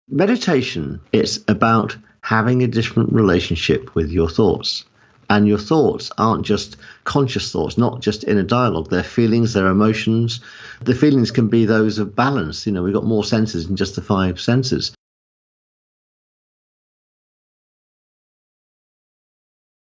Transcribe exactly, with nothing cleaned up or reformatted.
Meditation, it's about having a different relationship with your thoughts. And your thoughts aren't just conscious thoughts, not just inner dialogue. They're feelings, they're emotions. The feelings can be those of balance. You know, we've got more senses than just the five senses.